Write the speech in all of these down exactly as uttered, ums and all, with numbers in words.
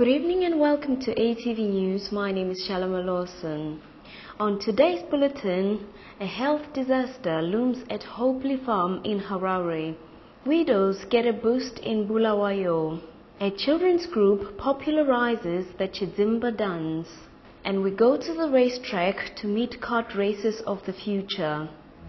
Good evening and welcome to A T V News. My name is Shalama Lawson. On today's bulletin, a health disaster looms at Hopley farm in Harare. Widows get a boost in Bulawayo. A children's group popularizes the Chidzimba dance. And we go to the racetrack to meet kart races of the future.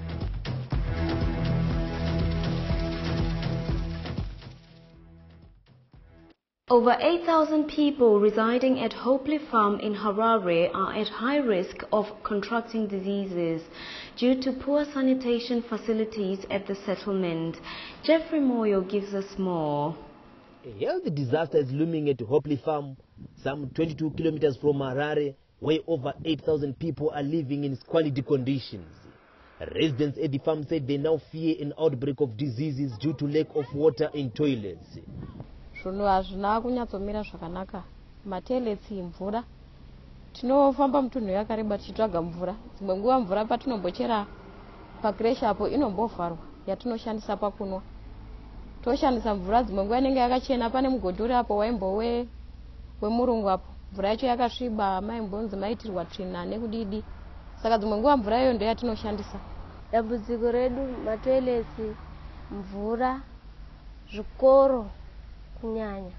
Over eight thousand people residing at Hopley farm in Harare are at high risk of contracting diseases due to poor sanitation facilities at the settlement. Jeffrey Moyo gives us more. A health disaster is looming at Hopley farm, some twenty-two kilometers from Harare, where over eight thousand people are living in squalid conditions. Residents at the farm said they now fear an outbreak of diseases due to lack of water in toilets. Zvinhu hazvina kunyatsomira zvakanaka. Matoilets imvura. Tinofamba mutunhu yakareba tichitsvaga mvura. Dzimwe nguva mvura patinombochera pakreshi apo inombovharwa yatinoshandisa pakunwa. Toshandisa mvura dzimwe nguva inenge yakachena, pane mugodhi apo waimbowe wemurungu apo. Mvura yacho yakasviba, maimbonzi maitirwa tsvina nekudidi. Saka dzimwe nguva mvura iyoyo ndiyo yatinoshandisa. Dambudziko redu matoilets, mvura, zvikoro kunyanya.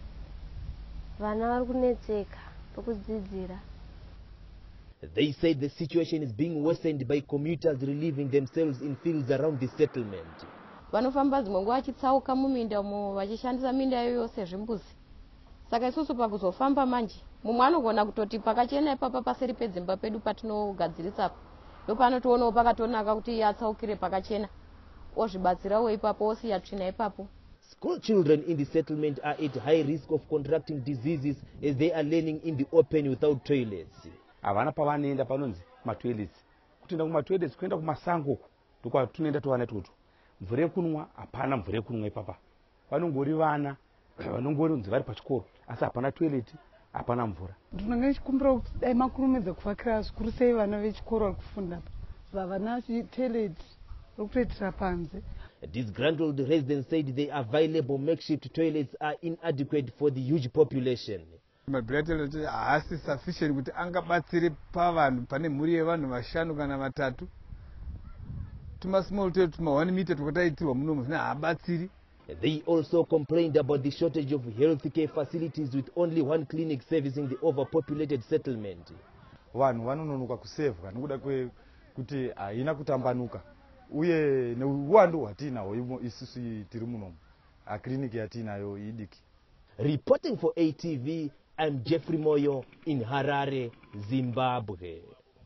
Vana vari kunetseka pokudzidzira. They said the situation is being worsened by commuters relieving themselves in fields around the settlement. Vanofamba dzimwe nguva vachitsauka muminda umo vachishandisa minda iyo yose zvimbuzi. Saka isusu pakuzofamba manje, mumwe anogona kutoti pakachena ipapa paseri pedzimba pedu patinogadzirisa apo. Ndopanotoonawo pakatonaka kuti atsaukire pakachena. Ozvibatsirawo ipapo osiya tsvina ipapo. School children in the settlement are at high risk of contracting diseases as they are learning in the open without toilets. Havana pavanoenda panonzi matoilets. Kutoenda kumatoilets kuenda kumasango ndokwa tunoenda towana toto. Mvura yekunwa hapana mvura yekunwa ipapa. Vanongori vana vanongoronzi vari pachikoro asi hapana toilet, hapana mvura. Ndinenge ndichikumbira kuti dai makurumidza kuvakira zvikuru sei vana vechikoro vari kufunda vavana toilet rokutoitira panze. Disgruntled residents said the available makeshift toilets are inadequate for the huge population. Mabhira toilet haasi sufficient kuti angabatsire pavanhu pane mhuri yevanhu vashanu kana vatatu. Tuma small toilet tuma one meter twakataitirwa munomu zvina haabatsiri. They also complained about the shortage of healthcare facilities with only one clinic servicing the overpopulated settlement. Vanhu vanononoka kusevha nokuda kwekuti haina kutambanuka. Uye neuwandu hwatinahwo isusu tiri munomu. Akliniki yatinayo idiki. Reporting for A T V, I'm Jeffrey Moyo in Harare, Zimbabwe.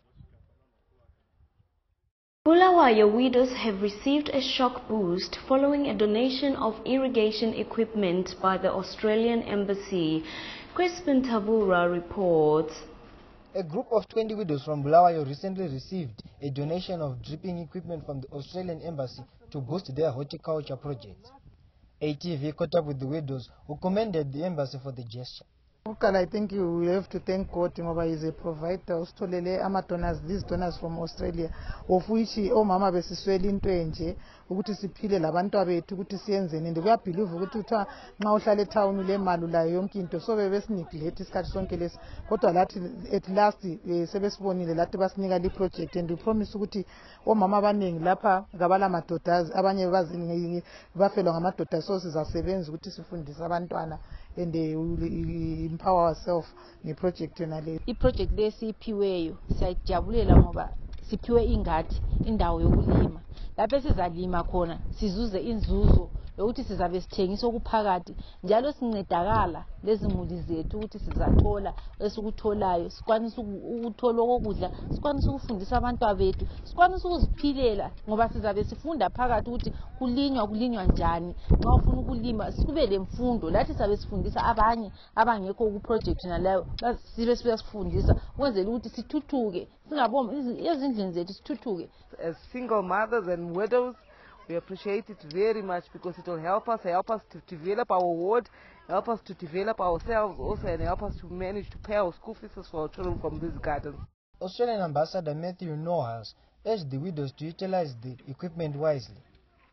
Bulawayo widows have received a shock boost following a donation of irrigation equipment by the Australian Embassy. Crispin Tabura reports. A group of twenty widows from Bulawayo recently received a donation of dripping equipment from the Australian Embassy to boost their horticulture projects. A T V caught up with the widows who commended the embassy for the gesture. I think you will have to thank God ngoba is a provider usitholele ama donors, these donors from Australia, of which omama besiswela into enje ukuthi siphile labantwa bethu ukuthi siyenzeni, and kuyabhelieve ukuthi uthiwa nxa uhlala etown le mali ulayo yonke into, so bebesineglect isikhathi sonke lesi, kodwa lathi at last sebesibonile lathi basinika le project, and we promise ukuthi omama abaningi lapha ngabala madoda abanye bazingi bafelwa ngamadoda, so sizasebenza ukuthi sifundise abantwana and they will empower ourselves ngeproject yona le. Iproject lesiphiweyo siyajabulela ngoba siphiwe ingadi, indawo yokulima. Lapho sizalima khona sizuze inzuzo yokuthi sizabe sithengisa okuphakathi, njalo sincedakala lezi muli zethu ukuthi sizathola esikutholayo, sikwanisa ukuthola okudla, sikwanisa ukufundisa abantu bethu, sikwanisa ukuziphilela ngoba sizabe sifunda phakathi ukuthi kulinywa kulinywa njani. Nxa ufuna ukulima sikube lemfundo lathi sizabe sifundisa abanye abangekho ku project naleyo, sibe sifundisa ukwenzela ukuthi sithuthuke, singaboni ezindlini zethu sithuthuke. As single mothers and widows, we appreciate it very much because it will help us, help us to develop our ward, help us to develop ourselves also, and help us to manage to pay our school fees for our children from these gardens. Australian Ambassador Matthew Nohas urged the widows to utilize the equipment wisely.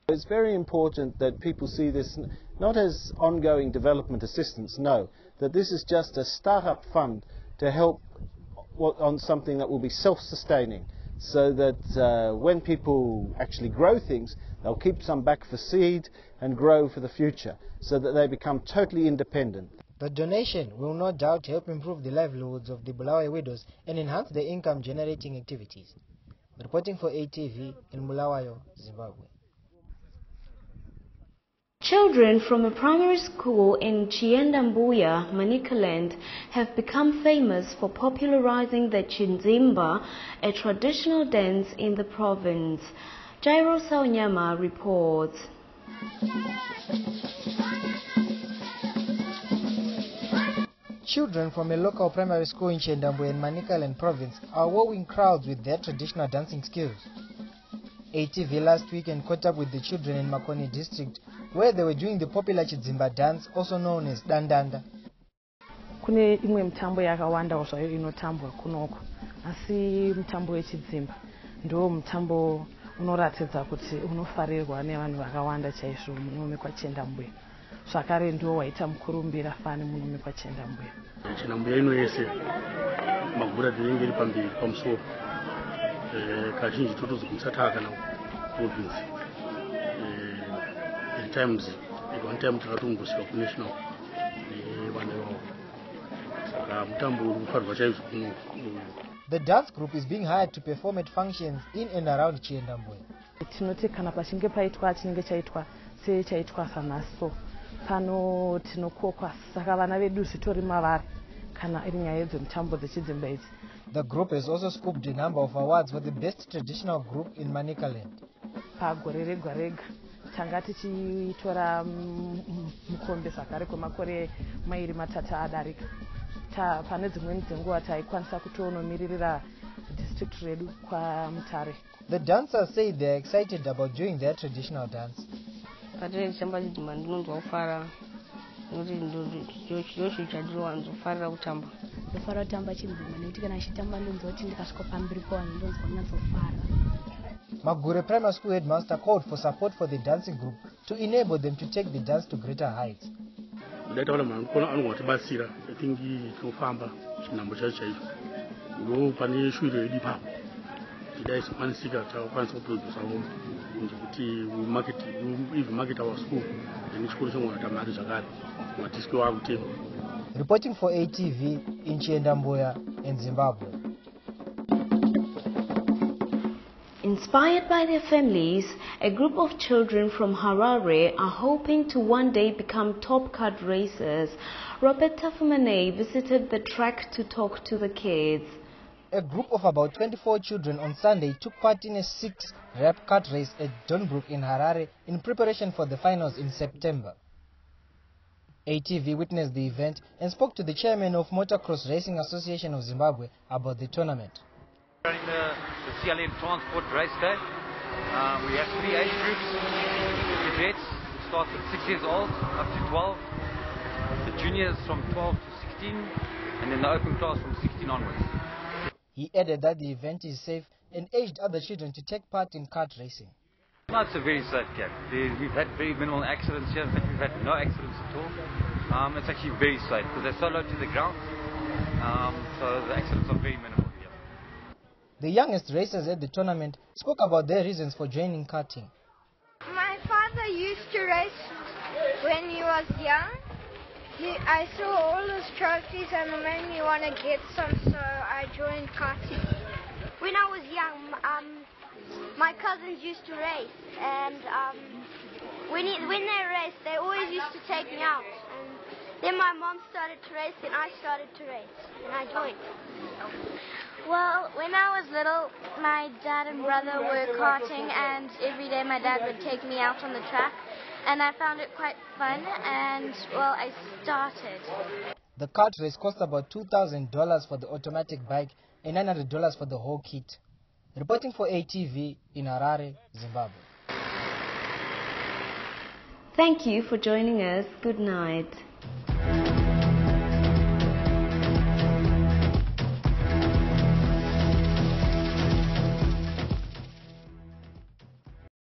It's very important that people see this not as ongoing development assistance, no, that this is just a start-up fund to help on something that will be self-sustaining, so that uh, when people actually grow things, they'll keep some back for seed and grow for the future, so that they become totally independent. The donation will no doubt help improve the livelihoods of the Bulawayo widows and enhance their income-generating activities. Reporting for A T V in Bulawayo, Zimbabwe. Children from a primary school in Chidzimba, Manicaland, have become famous for popularizing the Chidzimba, a traditional dance in the province. Jairo Saonyama reports. Children from a local primary school in Chidzimba in Manicaland province are wowing crowds with their traditional dancing skills. A T V last weekend caught up with the children in Makoni district, where they were doing the popular Chidzimba dance, also known as dandanda. Kune imwe mtambo yakawanda zvayo inotambwa kunoko, asi mtambo wechidzimba ndo mtambo unoratidza kuti unofarirwa nevanhu vakawanda chaizvo muno mekwa Chendambuya. Zvakare ndo waita mukurumbira fani muno mekwa Chendambuya. Chendambuya ino yese magura dzinenge iri pamberi pamusoro. Eh kazhinji totozokutsata kana province. Eh at times at one time takatombosvika ku national eh vana vavo. Saka mutambo uri kufarwa chaizvo kuno. The dance group is being hired to perform at functions in and around Chidzimba. Tinoti kana pachinge paitwa chinenge chaitwa se chaitwa sanaso pano tinokokwa saka vana vedu zvitori mavari kana iri nyaya dzemutambo dzechidzimba idzi. The group has also scooped a number of awards for the best traditional group in Manicaland. Pagore rega rega tanga tichitora mukombe zvakare kwemakore mairi matatu adarika. Ta pane dzimweni dzenguva taikwanisa kutonomiririra district redu kwa Mutare. The dancers say they are excited about doing their traditional dance. Patiri chamba chidima ndinonzofara noti ndocho chadinowanzofarira kutamba. Ndofara kutamba chidzimba nekuti kana chitamba ndonzoti ndikasvika pamberi pavanhu ndonzwa kunyatsofara. Magure Primary School headmaster called for support for the dancing group to enable them to take the dance to greater heights. Ndataura mwana kona anotibatsira etingi tinofamba chinambo chacho chaizvo. Ndo pane shwiro yedu ipapo. Tidai sikwanisika takwanisa kuproduce awo kuti we market we even market our school nechikoro chomwana tamari zvakare matiski wakutenga. Reporting for A T V in Chidzimba in Zimbabwe. Inspired by their families, a group of children from Harare are hoping to one day become top kart racers. Robert Tafumane visited the track to talk to the kids. A group of about twenty-four children on Sunday took part in a six-lap kart race at Donbrook in Harare in preparation for the finals in September. A T V witnessed the event and spoke to the chairman of Motocross Racing Association of Zimbabwe about the tournament. Running the, the C L N Transport Race Day. Um, we have three age groups. The cadets start at six years old up to twelve. The juniors from twelve to sixteen, and then the open class from sixteen onwards. He added that the event is safe and urged other children to take part in kart racing. No, it's a very safe camp. We've had very minimal accidents here. In fact, we've had no accidents at all. Um, it's actually very safe because they're so low to the ground. Um, so the accidents are very minimal. The youngest racers at the tournament spoke about their reasons for joining karting. My father used to race when he was young. He, I saw all those trophies and it made me want to get some, so I joined karting. When I was young, um, my cousins used to race, and um, when, he, when they raced, they always used to take me out. And then my mom started to race, and I started to race, and I joined. Well, when I was little, my dad and brother were karting, and every day my dad would take me out on the track, and I found it quite fun, and, well, I started. The kart race cost about two thousand dollars for the automatic bike and nine hundred dollars for the whole kit. Reporting for A T V in Harare, Zimbabwe. Thank you for joining us. Good night.